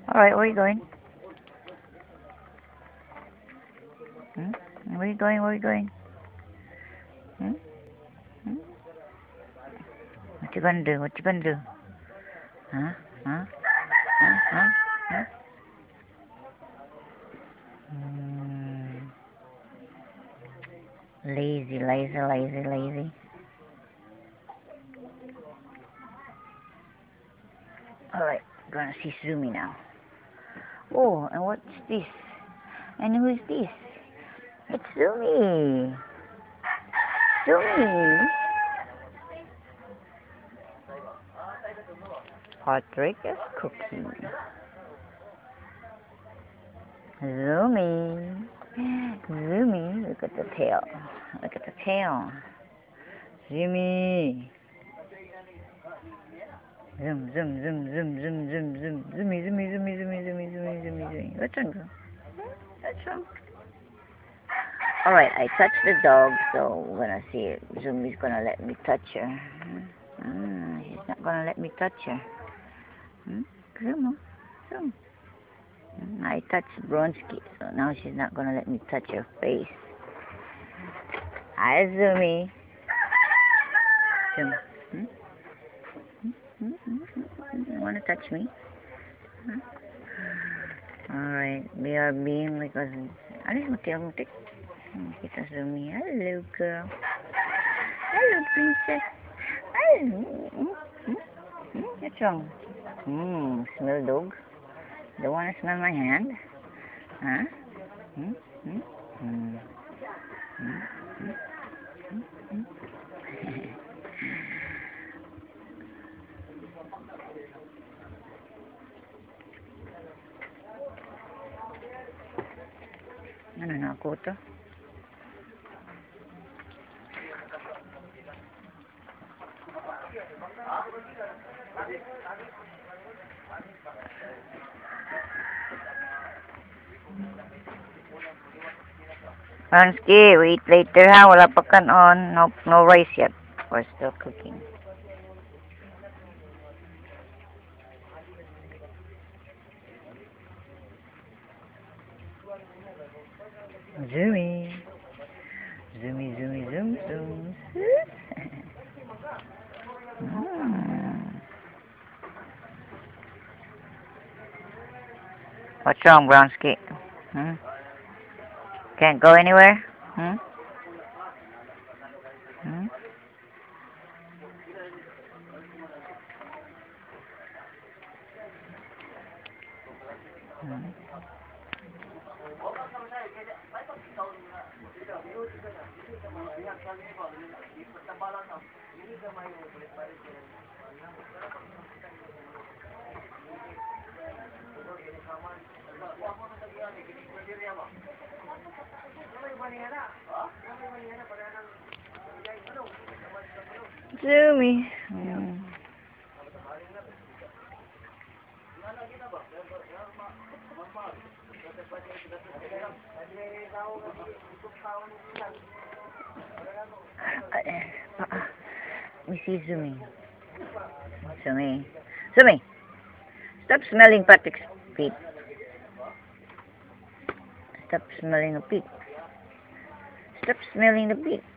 Alright, where are you going? Hmm? Where are you going? Where are you going? Hmm? Hmm? What you gonna do? What you gonna do? Huh? Huh? Huh? Huh? Huh? Mm. Lazy, lazy, lazy, lazy. Alright, gonna see Zumi now. Oh, and what's this? And who is this? It's Zumi. Zumi. Patrick is cooking. Zumi. Zumi. Look at the tail. Look at the tail. Zumi. Zoom, zoom, zoom, zoom, zoom, zoom, zoom. Zoomy, zoomy, zoomy, zoomy, zoomy, zoomy, zoomy, zoomy. What's wrong? What's wrong? Alright, I touched the dog, so we're gonna see if Zoomy's gonna let me touch her. She's not gonna let me touch her. Zoom, zoom. I touched Bronski, so now she's not gonna let me touch her face. Hi, Zoomy. Zoom. You wanna touch me? Alright, we are being like a... Alis mo tiyang tik? Kita Zoomy. Hello, girl. Hello, princess. Hello. What's wrong? Smell dog? Don't wanna smell my hand? Huh? Ano na ako to? Hansky, wait later ha. Wala pa kanon. No rice yet. We're still cooking. Zoomy. Zoomy, zoomy, zoom, zoom. What's wrong, Brownsky? Can't go anywhere? Zoomy. We see Zoomy. Zoomy. Zoomy. Stop smelling Patrick's feet. Stop smelling the feet. Stop smelling the feet.